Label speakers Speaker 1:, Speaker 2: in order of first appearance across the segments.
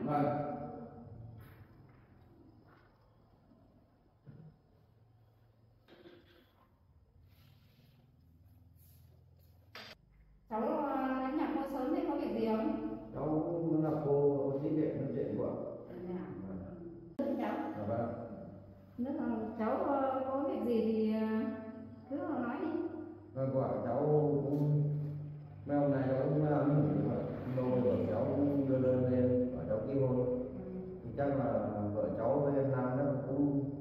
Speaker 1: Vâng.
Speaker 2: Cháu đến nhà cô sớm thế có việc gì không?
Speaker 1: Cháu muốn gặp cô có tí chuyện của.
Speaker 2: Cháu.
Speaker 1: Dạ vâng.
Speaker 2: Nếu mà cháu có việc gì thì cứ nói đi.
Speaker 1: Vâng, quả cháu cũng mấy hôm nay cháu cũng ngủ mà lâu rồi cháu cũng đưa đơn lên bảo cháu kết hôn. Thì chắc là vợ cháu với em Nam chắc cũng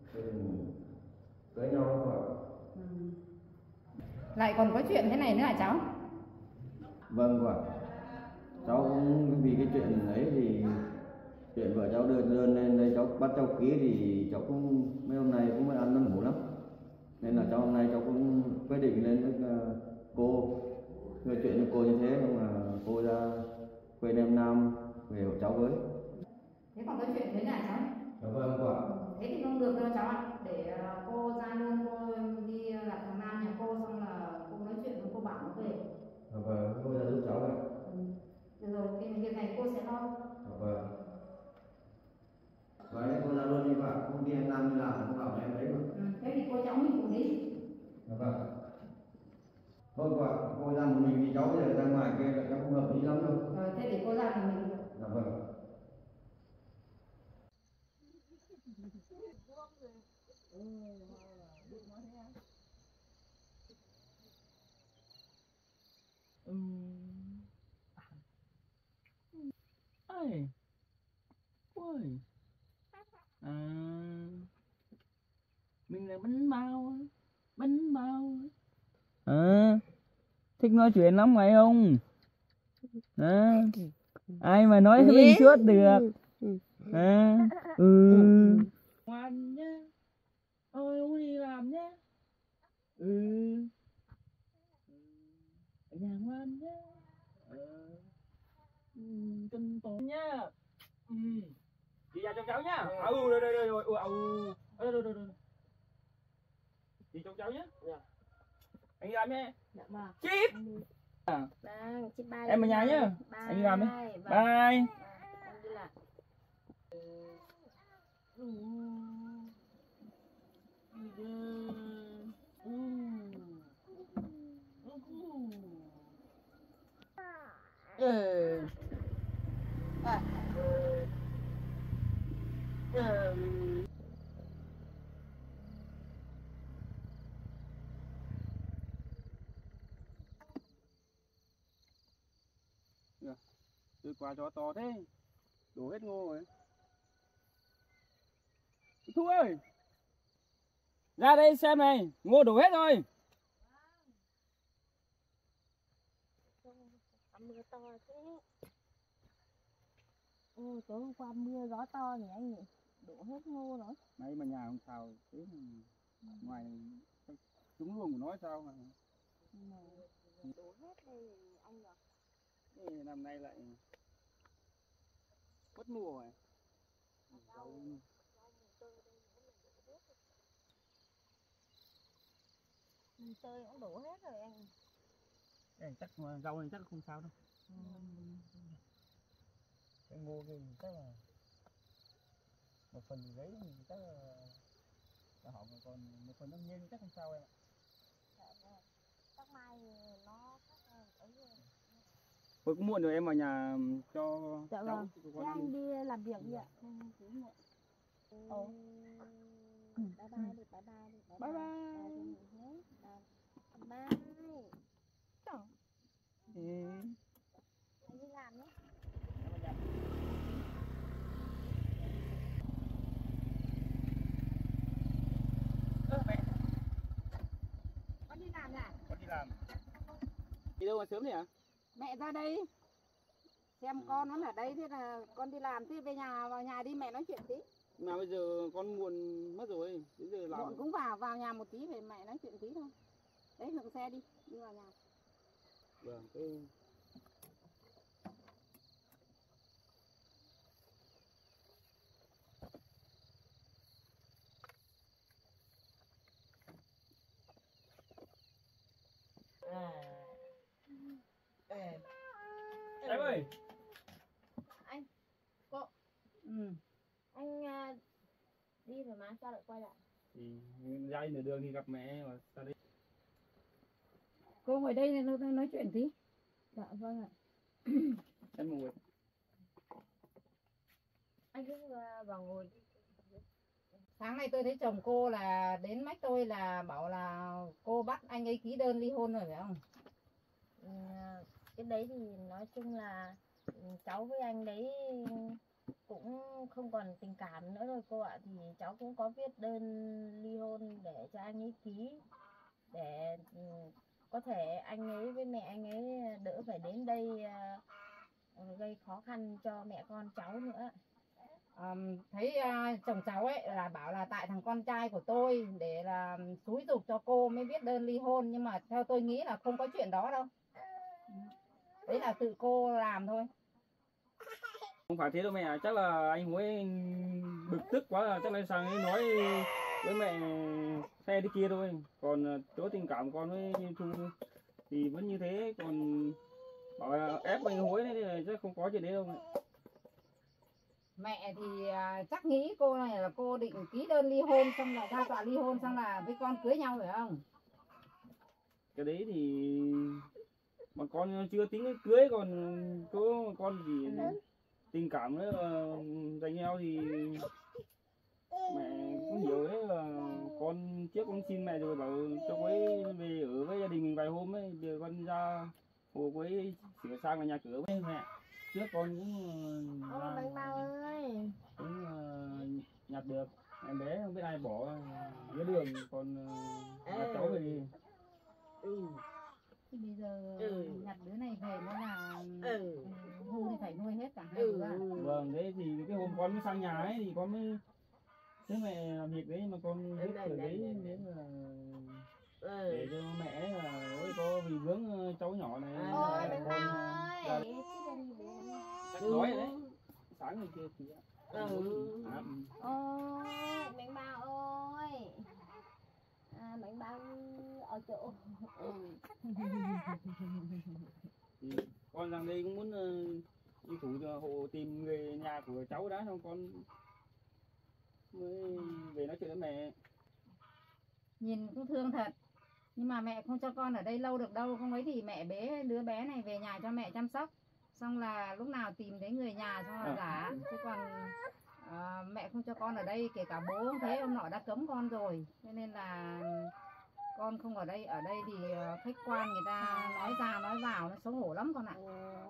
Speaker 1: cưới nhau không ạ?
Speaker 2: Lại còn có chuyện thế này nữa hả cháu?
Speaker 1: Vâng quả. Cháu cũng vì cái chuyện ấy thì chuyện vợ cháu đưa đơn lên đây cháu bắt cháu ký thì cháu cũng mấy hôm nay cũng ăn mất ngủ lắm. Nên là cháu hôm nay cháu cũng quyết định lên với cô nói chuyện với cô như thế, nhưng mà cô ra quê em Nam về hộ cháu với.
Speaker 2: Thế còn có chuyện thế này cháu?
Speaker 1: Dạ vâng quả.
Speaker 2: Thế thì không được đâu cháu ạ. Để cô ra luôn, cô đi gặp thằng Nam nhà cô xong là cô nói chuyện với cô bảo nó về.
Speaker 1: Dạ vâng, cô ra giúp cháu ạ.
Speaker 2: Được rồi, việc này cô sẽ lo.
Speaker 1: Dạ vâng. Vậy cô ra luôn đi quả, công ty em Nam đi làm cô bảo em đấy mà.
Speaker 2: Thế thì cô cháu mình cùng đi.
Speaker 1: Dạ vâng. Vâng quả, cô ra một mình thì cháu bây giờ ra ngoài kia là cháu không hợp lý lắm đâu.
Speaker 2: Rồi, thế để cô ra thì mình.
Speaker 1: Dạ vâng.
Speaker 3: Ơi, ôi, à, mình là bánh bao, thích nói chuyện lắm phải không? À, ai mà nói với mình suốt được? À, ngoan nhá, ôi không đi làm nhá, ở nhà ngoan nhá, cân tổ nhá. Chị ra cho cháu nhá. Đây đây đây rồi. Đây. Chị cho cháu nhá. Anh đi làm nhé.
Speaker 4: Dạ vâng.
Speaker 3: Chip.
Speaker 4: Vâng, chip bye.
Speaker 3: Em ở nhà nhá. Anh đi làm đi.
Speaker 4: Bye.
Speaker 3: Bye.
Speaker 4: Em đi làm.
Speaker 3: Đưa quả cho to thế. Đổ hết ngô rồi. Thu ơi. Ra đây xem này, ngô đổ hết rồi.
Speaker 4: Mưa to thế. Tối hôm qua mưa gió to nhỉ anh nhỉ? Đổ hết ngô rồi.
Speaker 3: May mà nhà không sao thế mà ngoài trúng luồng của nó sao mà
Speaker 4: Đổ hết đây anh nhỉ?
Speaker 3: thế năm nay lại mất mùa rồi.
Speaker 4: Chơi cũng đổ hết rồi anh.
Speaker 3: Cái chắc rau này chắc không sao đâu. Cái ngô kia chắc là một phần giấy thì chắc là họ còn một phần nó nhiên chắc không sao em ạ.
Speaker 4: Chắc mai nó ấy rồi.
Speaker 3: Thôi cũng muộn rồi, em vào nhà cho
Speaker 4: Dạ
Speaker 3: cháu.
Speaker 4: vâng. Thế anh đi làm việc đi ạ. Anh cứ muộn. Bye bye đi, bye bye đi.
Speaker 3: Bye bye.
Speaker 4: Bye. Anh đi làm nhé. Con đi làm à?
Speaker 3: Con đi làm. Đi đâu mà sớm thế hả?
Speaker 2: Mẹ ra đây xem con nó ở đây, thế là con đi làm, thế về nhà, vào nhà đi mẹ nói chuyện tí.
Speaker 3: Mà bây giờ con muộn mất rồi, bây giờ làm
Speaker 2: Muộn cũng vào nhà một tí về mẹ nói chuyện tí thôi. Đấy, hưởng xe đi vào nhà.
Speaker 3: vâng thế em ơi.
Speaker 4: Anh, cô
Speaker 2: Ừ.
Speaker 4: Anh đi rồi mà sao lại quay lại?
Speaker 3: Thì ra nửa đường thì gặp mẹ mà ra đây.
Speaker 2: Cô ngồi đây nói chuyện tí. Dạ vâng ạ.
Speaker 3: Em ngồi.
Speaker 4: Anh cứ vào ngồi đi.
Speaker 2: Sáng nay tôi thấy chồng cô là đến mách tôi là bảo là cô bắt anh ấy ký đơn ly hôn rồi phải không?
Speaker 4: Cái đấy thì nói chung là cháu với anh đấy cũng không còn tình cảm nữa rồi cô ạ. Thì cháu cũng có viết đơn ly hôn để cho anh ấy ký, để có thể anh ấy với mẹ anh ấy đỡ phải đến đây gây khó khăn cho mẹ con cháu nữa.
Speaker 2: Thấy chồng cháu ấy là bảo là tại thằng con trai của tôi để là xúi giục cho cô mới viết đơn ly hôn, nhưng mà theo tôi nghĩ là không có chuyện đó đâu. Đấy là tự cô làm thôi.
Speaker 3: Không phải thế đâu mẹ, chắc là anh ấy bực tức quá là chắc là sang ấy nói với mẹ xe đi kia thôi. Còn chỗ tình cảm con với Thu thì vẫn như thế, còn bảo là ép anh hối đấy thì chắc không có chuyện đấy đâu mẹ.
Speaker 2: Mẹ thì chắc nghĩ cô này là cô định ký đơn ly hôn xong là ra tòa ly hôn xong là với con cưới nhau phải không?
Speaker 3: Cái đấy thì mà con chưa tính đến cưới, còn có con chỉ tình cảm nữa là dành nhau thì mẹ cũng hiểu đấy, là con trước con xin mẹ rồi bảo cho cô ấy về ở với gia đình mình vài hôm ấy, giờ con ra hồ cô ấy sửa sang là nhà cửa với mẹ. Trước con cũng
Speaker 4: Ô bánh bao ơi.
Speaker 3: cũng nhặt được em bé không biết ai bỏ giữa đường, còn nhặt cháu về đi.
Speaker 2: Thì bây giờ nhặt đứa này về nữa là Thu thì phải nuôi hết cả hai đứa à?
Speaker 3: Vâng, đấy thì cái hôm con mới sang nhà ấy thì con mới thế mẹ làm việc đấy mà con viết tờ giấy đến là để cho mẹ là ôi có vì vướng cháu nhỏ này.
Speaker 4: Ôi bánh
Speaker 3: con
Speaker 4: bao ơi.
Speaker 3: chắc đói rồi đấy, sáng ngày kia thì
Speaker 4: Ôi bánh bao ơi. Bánh bao ở chỗ.
Speaker 3: thì con sang đây cũng muốn đi thủ cho hộ tìm người nhà của cháu đã, xong con mới về nói chuyện với mẹ.
Speaker 2: Nhìn cũng thương thật, nhưng mà mẹ không cho con ở đây lâu được đâu, không ấy thì mẹ bế đứa bé này về nhà cho mẹ chăm sóc, xong là lúc nào tìm thấy người nhà xong là giả. Chứ còn mẹ không cho con ở đây, kể cả bố cũng thế, ông nọ đã cấm con rồi, cho nên là con không ở đây. Ở đây thì khách quan người ta nói ra nói vào nó xấu hổ lắm con ạ.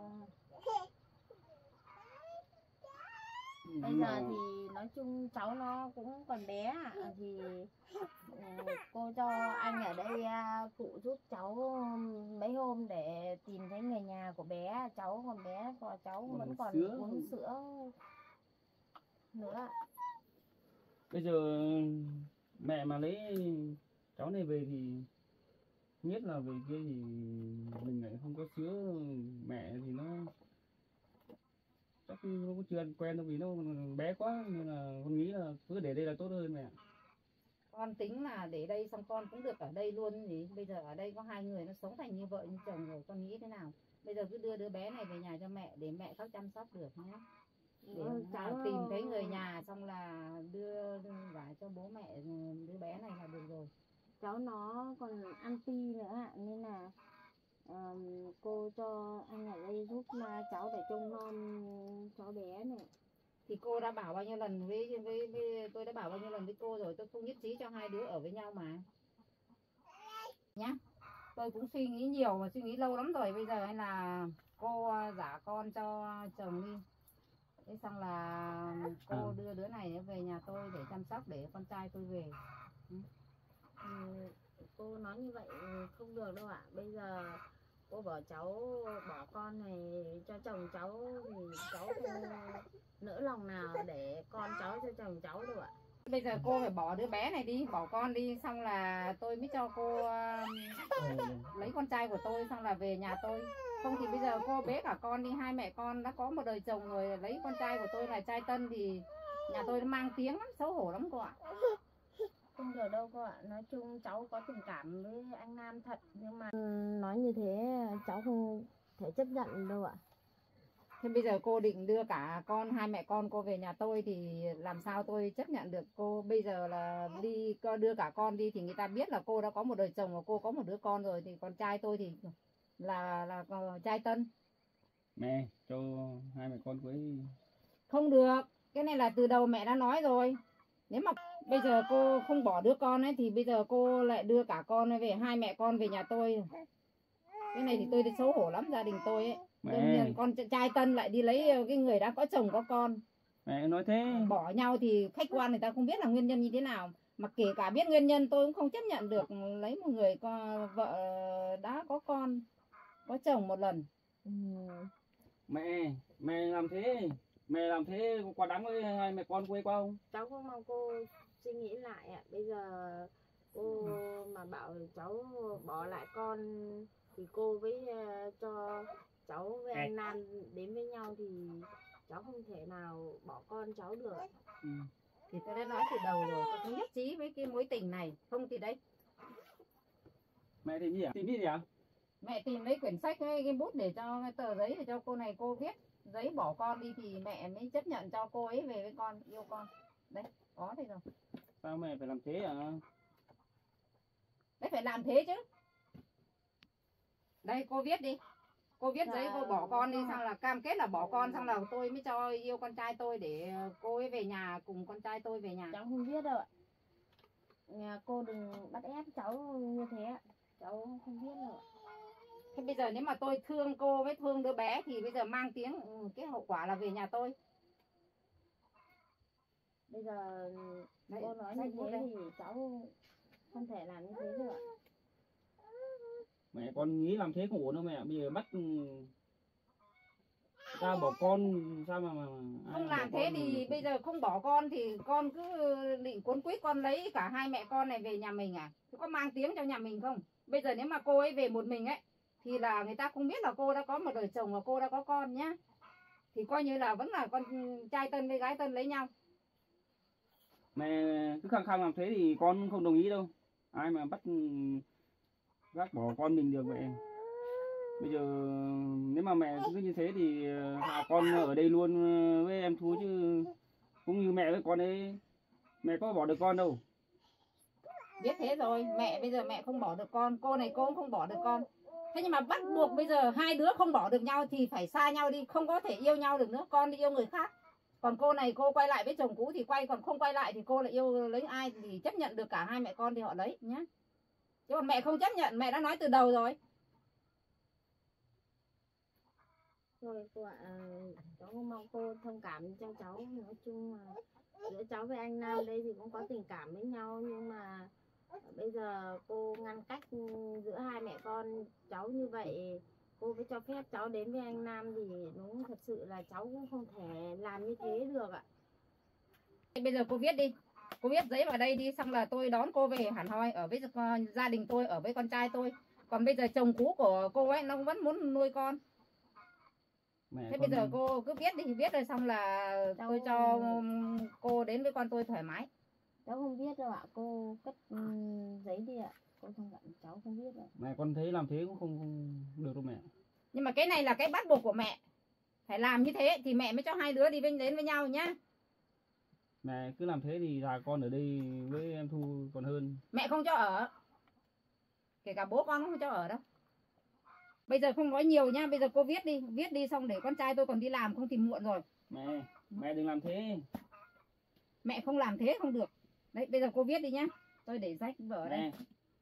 Speaker 4: Bây giờ thì nói chung cháu nó cũng còn bé ạ. Thì cô cho anh ở đây phụ giúp cháu mấy hôm để tìm thấy người nhà của bé. Cháu còn bé và cháu vẫn còn uống sữa nữa.
Speaker 3: Bây giờ mẹ mà lấy cháu này về thì nhất là về kia thì mình lại không có sữa mẹ thì nó chắc nó cũng chưa ăn quen đâu, vì nó bé quá nên là con nghĩ là cứ để đây là tốt hơn mẹ.
Speaker 2: Con tính là để đây xong con cũng được ở đây luôn gì. Bây giờ ở đây có hai người nó sống thành như vợ như chồng rồi, con nghĩ thế nào? Bây giờ cứ đưa đứa bé này về nhà cho mẹ để mẹ khóc chăm sóc được nhé. Để cháu tìm thấy người nhà xong là đưa gả cho bố mẹ đứa bé này là được rồi.
Speaker 4: Cháu nó còn ăn ti nữa ạ, nên là cô cho anh ở đây giúp cháu để trông non cháu bé này.
Speaker 2: Thì cô đã bảo bao nhiêu lần với tôi đã bảo bao nhiêu lần với cô rồi, tôi không nhất trí cho hai đứa ở với nhau mà nhá. Tôi cũng suy nghĩ nhiều và suy nghĩ lâu lắm rồi. Bây giờ hay là cô giả con cho chồng đi, thế xong là cô đưa đứa này về nhà tôi để chăm sóc, để con trai tôi về.
Speaker 4: Cô nói như vậy không được đâu ạ. Bây giờ cô bảo cháu bỏ con này cho chồng cháu thì cháu không nỡ lòng nào để con cháu cho chồng cháu đâu ạ.
Speaker 2: Bây giờ cô phải bỏ đứa bé này đi, bỏ con đi, xong là tôi mới cho cô lấy con trai của tôi xong là về nhà tôi. Không thì bây giờ cô bế cả con đi, hai mẹ con đã có một đời chồng rồi, lấy con trai của tôi là trai tân thì nhà tôi nó mang tiếng lắm, xấu hổ lắm cô ạ.
Speaker 4: Không được đâu cô ạ. Nói chung cháu có tình cảm với anh Nam thật, nhưng mà nói như thế cháu không thể chấp nhận đâu ạ.
Speaker 2: Thế bây giờ cô định đưa cả hai mẹ con cô về nhà tôi thì làm sao tôi chấp nhận được cô? Bây giờ là đưa cả con đi thì người ta biết là cô đã có một đời chồng và cô có một đứa con rồi, thì con trai tôi thì là trai tân.
Speaker 3: Mẹ cho hai mẹ con cưới.
Speaker 2: Không được, cái này là từ đầu mẹ đã nói rồi. Nếu mà bây giờ cô không bỏ đứa con ấy thì bây giờ cô lại đưa cả con về, hai mẹ con về nhà tôi. Cái này thì tôi xấu hổ lắm, gia đình tôi ấy. Đương nhiên con trai tân lại đi lấy cái người đã có chồng có con.
Speaker 3: Mẹ nói thế.
Speaker 2: Bỏ nhau thì khách quan người ta không biết là nguyên nhân như thế nào. Mà kể cả biết nguyên nhân tôi cũng không chấp nhận được lấy một người vợ đã có con, có chồng một lần.
Speaker 3: Mẹ làm thế. Mẹ làm thế quá đáng với hai mẹ con quê qua không?
Speaker 4: Cháu cũng mong cô suy nghĩ lại ạ. Bây giờ cô mà bảo cháu bỏ lại con thì cô với cho cháu với anh Nam đến với nhau thì cháu không thể nào bỏ con cháu được.
Speaker 2: Thì tôi đã nói từ đầu rồi, tôi không nhất trí với cái mối tình này. Không thì đấy.
Speaker 3: Mẹ tìm gì ạ? Tìm gì ạ?
Speaker 2: Mẹ tìm lấy quyển sách với cái bút để cho cái tờ giấy để cho cô này cô viết giấy bỏ con đi thì mẹ mới chấp nhận cho cô ấy về với con, yêu con. Đấy, có thế rồi.
Speaker 3: Sao mẹ phải làm thế à?
Speaker 2: Đấy phải làm thế chứ. Đây cô viết đi. Cô viết giấy cô bỏ con đi, xong là cam kết là bỏ con, xong là tôi mới cho yêu con trai tôi để cô ấy về nhà cùng con trai tôi về nhà.
Speaker 4: Cháu không biết đâu ạ. Cô đừng bắt ép cháu như thế ạ. Cháu không biết đâu ạ.
Speaker 2: Thế bây giờ nếu mà tôi thương cô với thương đứa bé thì bây giờ mang tiếng cái hậu quả là về nhà tôi.
Speaker 4: Bây giờ
Speaker 2: Đấy,
Speaker 4: cô nói như thế thì cháu không thể làm như thế được.
Speaker 3: Mẹ con nghĩ làm thế không ổn đâu mẹ. Bây giờ bắt ra bỏ con sao mà
Speaker 2: không làm thế thì bây giờ không bỏ con thì con cứ định cuốn quýt con lấy cả hai mẹ con này về nhà mình à? Thế có mang tiếng cho nhà mình không? Bây giờ nếu mà cô ấy về một mình ấy thì là người ta không biết là cô đã có một đời chồng và cô đã có con nhá. Thì coi như là vẫn là con trai tân với gái tân lấy nhau.
Speaker 3: Mẹ cứ khăng khăng làm thế thì con không đồng ý đâu. Ai mà bắt gác bỏ con mình được vậy. Bây giờ nếu mà mẹ cứ như thế thì hạ con ở đây luôn với em Thu chứ. Cũng như mẹ với con ấy, mẹ có bỏ được con đâu.
Speaker 2: Biết thế rồi, mẹ bây giờ mẹ không bỏ được con, cô này cô cũng không bỏ được con. Thế nhưng mà bắt buộc bây giờ hai đứa không bỏ được nhau thì phải xa nhau đi, không có thể yêu nhau được nữa, con đi yêu người khác. Còn cô này cô quay lại với chồng cũ thì quay, còn không quay lại thì cô lại yêu lấy ai thì chấp nhận được cả hai mẹ con thì họ lấy nhá. Chứ còn mẹ không chấp nhận, mẹ đã nói từ đầu rồi.
Speaker 4: Rồi cô ạ, cháu mong cô thông cảm cho cháu. Nói chung là giữa cháu với anh Nam đây thì cũng có tình cảm với nhau, nhưng mà bây giờ cô ngăn cách giữa hai mẹ con cháu như vậy, cô mới cho phép cháu đến với anh Nam thì đúng thật sự là cháu cũng không thể làm như thế được ạ.
Speaker 2: Bây giờ cô viết đi, cô viết giấy vào đây đi, xong là tôi đón cô về hẳn hoi ở với gia đình tôi, ở với con trai tôi. Còn bây giờ chồng cũ của cô ấy nó vẫn muốn nuôi con. Thế bây giờ cô cứ viết đi, viết rồi xong là tôi cho cô đến với con tôi thoải mái.
Speaker 4: Cháu không biết đâu ạ, cô cất giấy đi ạ. Cô thông cảm, cháu không biết đâu.
Speaker 3: Mẹ con thấy làm thế cũng không được đâu mẹ.
Speaker 2: Nhưng mà cái này là cái bắt buộc của mẹ. Phải làm như thế thì mẹ mới cho hai đứa đi đến với nhau nhá.
Speaker 3: Mẹ cứ làm thế thì già con ở đây với em Thu còn hơn.
Speaker 2: Mẹ không cho ở. Kể cả bố con không cho ở đâu. Bây giờ không nói nhiều nhá, bây giờ cô viết đi xong để con trai tôi còn đi làm, không thì muộn rồi.
Speaker 3: Mẹ đừng làm thế.
Speaker 2: Mẹ không làm thế không được. Đấy, bây giờ cô viết đi nhá. Tôi để rách vở đây.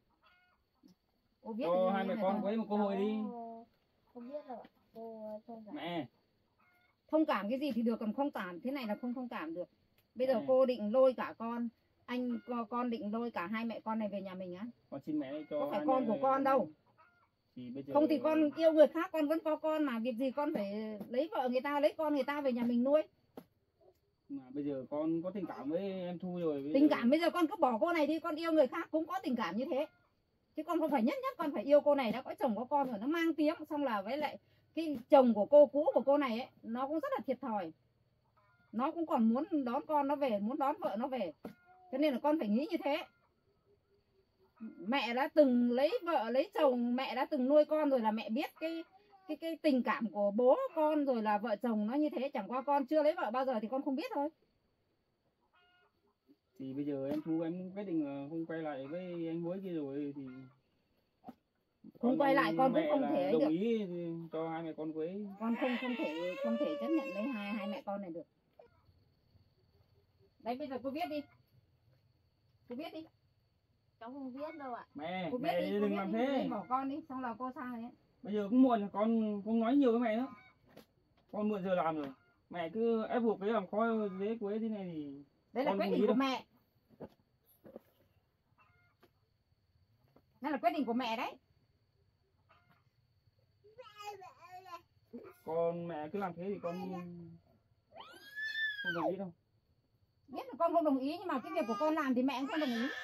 Speaker 2: Cô viết
Speaker 3: cho hai mẹ con có một cơ hội đi.
Speaker 4: Không biết rồi, cô thông cảm.
Speaker 3: Mẹ
Speaker 2: thông cảm cái gì thì được, còn không cảm thế này là không thông cảm được. Bây giờ cô định lôi cả con định lôi cả hai mẹ con này về nhà mình á?
Speaker 3: Con xin mẹ cho.
Speaker 2: Có phải con của con đâu. Không thì con yêu người khác con vẫn có con mà, việc gì con phải lấy vợ người ta, lấy con người ta về nhà mình nuôi.
Speaker 3: Mà bây giờ con có tình cảm với em Thu rồi.
Speaker 2: Tình cảm bây giờ con cứ bỏ cô này đi, con yêu người khác cũng có tình cảm như thế. Chứ con không phải nhất con phải yêu cô này đã có chồng có con rồi, nó mang tiếng, xong là với lại cái chồng của cô cũ của cô này ấy, nó cũng rất là thiệt thòi. Nó cũng còn muốn đón con nó về, muốn đón vợ nó về. Cho nên là con phải nghĩ như thế. Mẹ đã từng lấy vợ lấy chồng, mẹ đã từng nuôi con rồi là mẹ biết cái tình cảm của bố con rồi là vợ chồng nó như thế, chẳng qua con chưa lấy vợ bao giờ thì con không biết thôi.
Speaker 3: Thì bây giờ em Thu em quyết định là không quay lại với anh Muối kia rồi thì
Speaker 2: Không quay lại con cũng
Speaker 3: mẹ
Speaker 2: không
Speaker 3: là
Speaker 2: thể ấy
Speaker 3: đồng
Speaker 2: được.
Speaker 3: ý cho hai mẹ con cưới.
Speaker 2: Con không thể chấp nhận lấy hai mẹ con này được. Đấy bây giờ cô viết đi. Cô viết đi.
Speaker 4: Cháu không biết đâu ạ.
Speaker 3: Mẹ
Speaker 2: Cô viết
Speaker 3: mẹ
Speaker 2: đi, cô
Speaker 3: đừng
Speaker 2: viết
Speaker 3: làm
Speaker 2: đi,
Speaker 3: thế.
Speaker 2: bỏ con đi, xong là cô sang đấy.
Speaker 3: Bây giờ cũng muộn rồi, con không nói nhiều với mẹ nữa. Con muộn giờ làm rồi. Mẹ cứ ép buộc cái làm khó dễ quế thế này thì
Speaker 2: Đấy là
Speaker 3: con
Speaker 2: quyết
Speaker 3: không
Speaker 2: định
Speaker 3: ý
Speaker 2: của
Speaker 3: đâu.
Speaker 2: mẹ. Đây là quyết định của mẹ đấy.
Speaker 3: Con mẹ cứ làm thế thì con không đồng ý đâu.
Speaker 2: Biết là con không đồng ý nhưng mà cái việc của con làm thì mẹ cũng không đồng ý.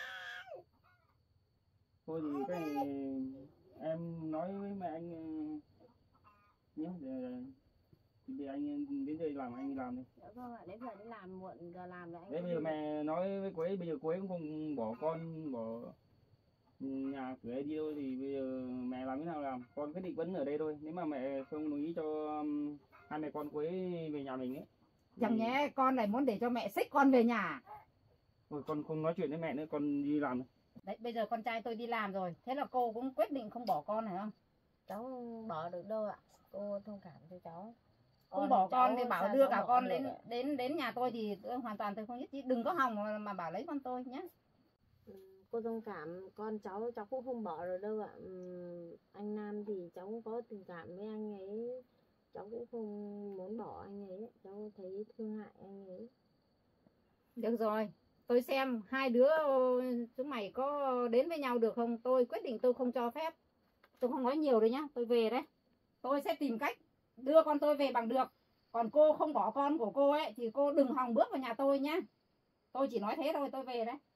Speaker 3: Thôi thì cái này em nói với mẹ anh nhé, thì anh đến đây làm anh đi làm đi.
Speaker 4: Dạ vâng ạ, đến giờ đi làm muộn giờ làm rồi anh.
Speaker 3: Đấy bây giờ mẹ nói với cô ấy, bây giờ cô ấy cũng không bỏ con bỏ nhà cửa đi đâu thì bây giờ mẹ làm thế nào làm, con quyết định vẫn ở đây thôi. Nếu mà mẹ không đồng ý cho hai mẹ con cô ấy về nhà mình ấy.
Speaker 2: Chẳng nhẽ con lại muốn để cho mẹ xích con về nhà.
Speaker 3: Thôi con không nói chuyện với mẹ nữa, con đi làm thôi.
Speaker 2: Đấy bây giờ con trai tôi đi làm rồi, thế là cô cũng quyết định không bỏ con phải không?
Speaker 4: Cháu không bỏ được đâu ạ. Cô thông cảm cho cháu.
Speaker 2: Không bỏ con
Speaker 4: cháu
Speaker 2: thì bảo
Speaker 4: sao
Speaker 2: đưa
Speaker 4: cháu
Speaker 2: cả
Speaker 4: bỏ
Speaker 2: con
Speaker 4: được ạ?
Speaker 2: đến nhà tôi thì tôi hoàn toàn tôi không nhất trí. Đừng có hòng mà bảo lấy con tôi nhé.
Speaker 4: Cô thông cảm, con cháu cũng không bỏ được đâu ạ. Anh Nam thì cháu cũng có tình cảm với anh ấy, cháu cũng không muốn bỏ anh ấy, cháu thấy thương hại anh ấy.
Speaker 2: Được rồi, tôi xem hai đứa chúng mày có đến với nhau được không? Tôi quyết định tôi không cho phép. Tôi không nói nhiều đâu nhá, tôi về đấy. Tôi sẽ tìm cách đưa con tôi về bằng được. Còn cô không bỏ con của cô ấy thì cô đừng hòng bước vào nhà tôi nhá. Tôi chỉ nói thế thôi, tôi về đấy.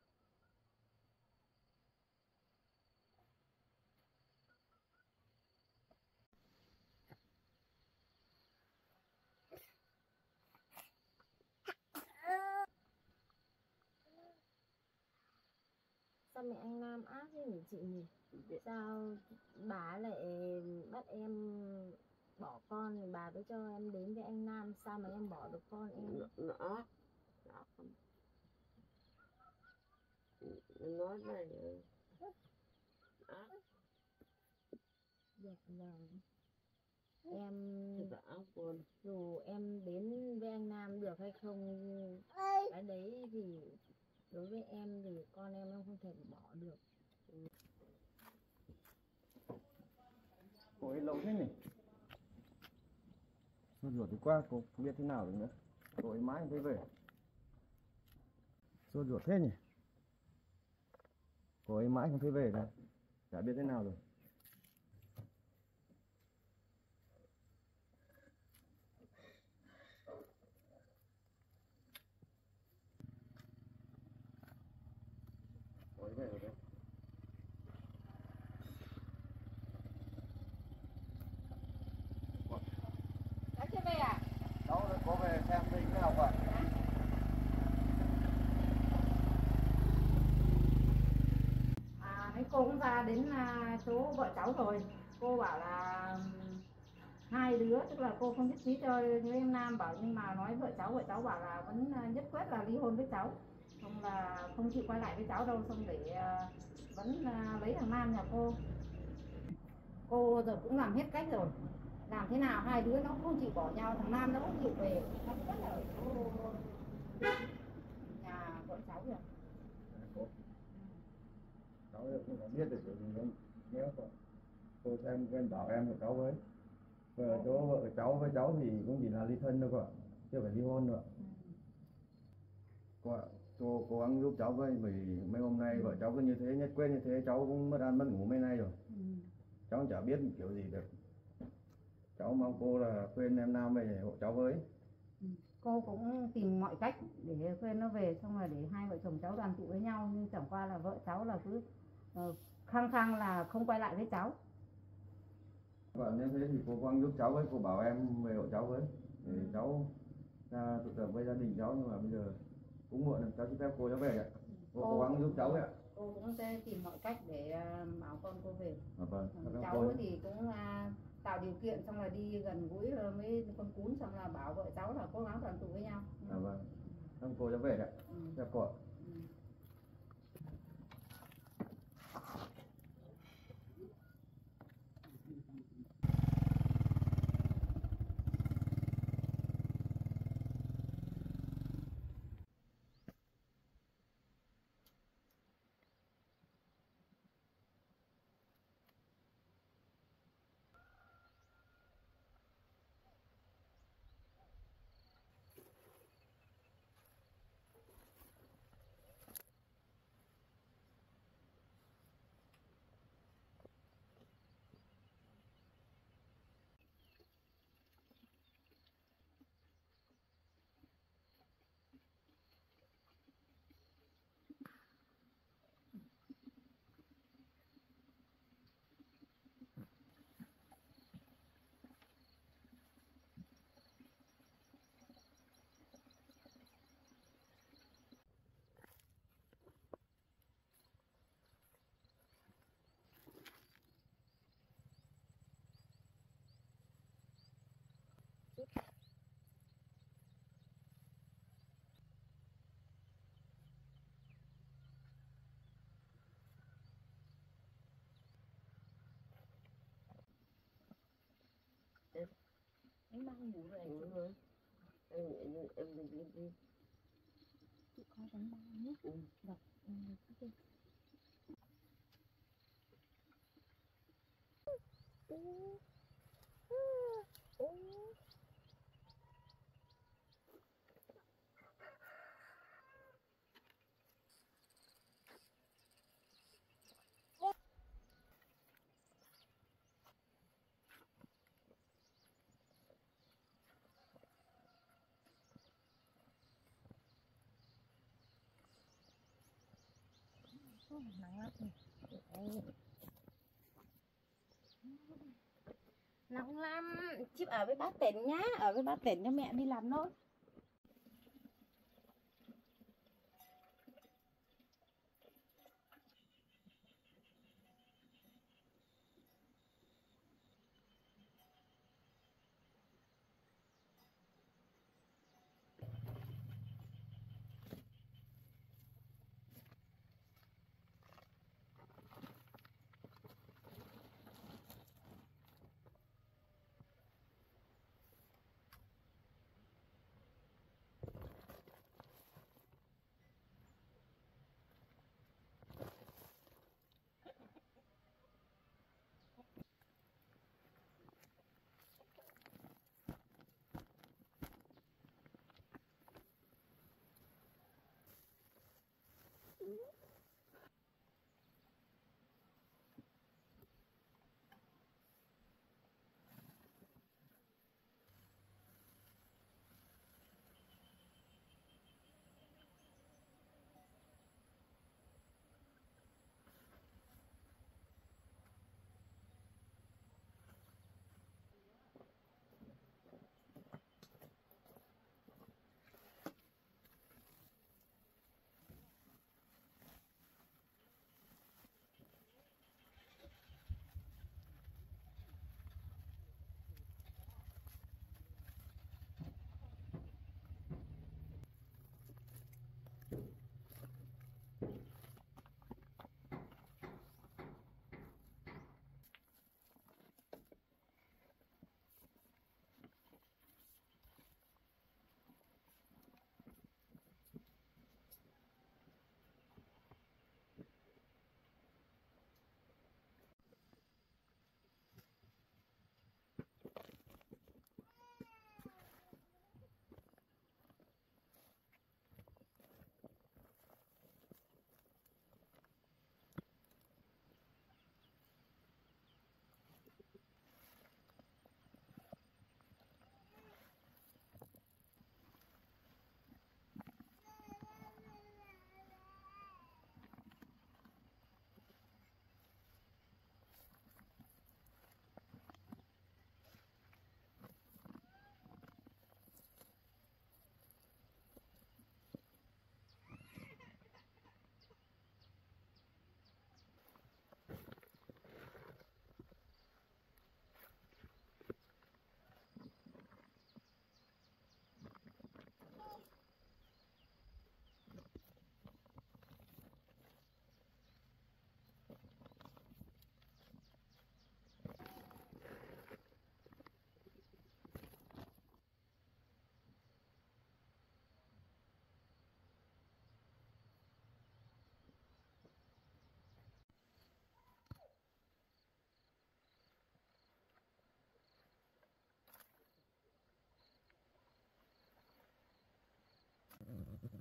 Speaker 4: Sao mẹ anh Nam ác thế nhỉ chị nhỉ? Sao bà lại bắt em bỏ con thì bà mới cho em đến với anh Nam, sao mà em bỏ được con em?
Speaker 5: Nó nói này
Speaker 4: Dạ vâng. Em
Speaker 5: đã quên
Speaker 4: dù em đến với anh Nam được hay không, cái đấy thì đối với em thì con em không thể bỏ được.
Speaker 1: Cô ấy lâu thế nhỉ? Sốt ruột thì qua cô không biết thế nào được nữa. Cô ấy mãi không thấy về. Sốt ruột thế nhỉ? Cô ấy mãi không thấy về rồi. Chả biết thế nào rồi. Cô ấy về rồi đấy.
Speaker 2: Đã chưa về à?
Speaker 1: Cháu có về xem đây thế nào ạ?
Speaker 2: Thế cô cũng ra đến chỗ vợ cháu rồi. Cô bảo là hai đứa, tức là cô không nhất trí cho với em Nam bảo, nhưng mà nói vợ cháu bảo là vẫn nhất quyết là ly hôn với cháu, không là không chịu quay lại với cháu đâu, xong để vẫn lấy thằng Nam nhà cô. Cô giờ cũng làm hết cách rồi, làm thế nào hai đứa nó cũng không chịu bỏ nhau, thằng Nam nó cũng chịu về, nó rất là ở chỗ nhà vợ cháu rồi.
Speaker 1: Cháu cũng không biết được nếu cô xem quên bảo em của cháu với. Vợ chỗ vợ cháu với cháu thì cũng chỉ là ly thân thôi ạ, chưa phải ly hôn nữa. Cô ạ, cô cố gắng giúp cháu với, vì mấy hôm nay vợ cháu cứ như thế, nhất quyết như thế, cháu cũng mất ăn mất ngủ mấy nay rồi. Cháu cũng chả biết kiểu gì được. Cháu mong cô là khuyên em Nam về hộ cháu với.
Speaker 2: Cô cũng tìm mọi cách để khuyên nó về, xong rồi để hai vợ chồng cháu đoàn tụ với nhau, nhưng chẳng qua là vợ cháu là cứ khăng khăng là không quay lại với cháu.
Speaker 1: Vâng, nếu thế thì cô cố gắng giúp cháu với, cô bảo em về hộ cháu với, để cháu ra tụ tập với gia đình cháu, nhưng mà bây giờ cũng muộn rồi, cháu xin phép cô cháu về ạ. Cô cố gắng giúp cháu ạ.
Speaker 2: Cô cũng sẽ tìm mọi cách để bảo con cô về.
Speaker 1: Vâng,
Speaker 2: cháu thì cũng tạo điều kiện, xong là đi gần gũi rồi với con cún, xong là bảo vợ cháu là cố gắng đoàn tụ với nhau.
Speaker 1: Vâng. Ông cô cháu về đấy. Dạ cô.
Speaker 4: Anh đang ngủ rồi.
Speaker 5: Em đi.
Speaker 4: Chị coi đánh bóng nhé. Đọc. Nắng lắm. Nóng lắm. Chip ở với bác Tỉnh nhá. Ở với bác Tỉnh cho mẹ đi làm nốt.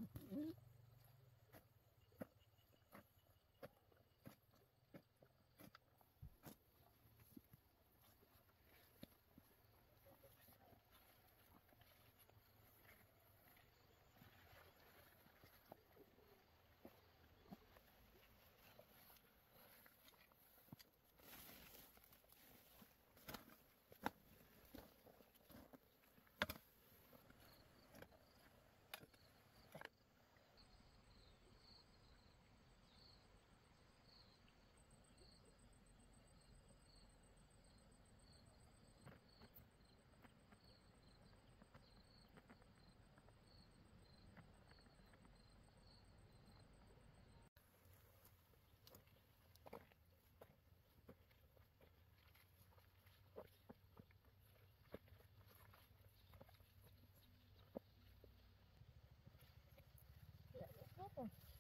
Speaker 4: Hết rồi.